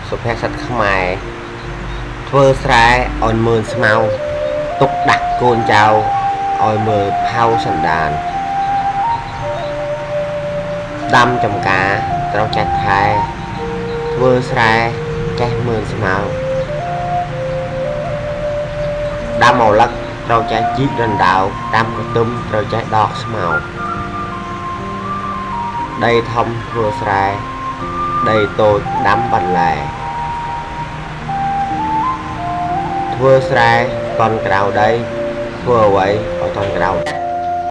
สุภาษิตខ្មែរធ្វើស្រែឲ្យមើលស្មៅទុកដាក់កូនចៅឲ្យមើលផៅសន្តានដាំចំការត្រូវចេះថែធ្វើស្រែចេះមើលស្មៅដាំឪឡឹកត្រូវចេះជីករណ្ដៅដាំកន្ទឹមត្រូវចេះដកស្មៅដីធំធ្វើស្រែដីតូចដាំបន្លែធ្វើស្រែតន់ក្រៅដីធ្វើអ្វីឲ្យតន់ក្រៅ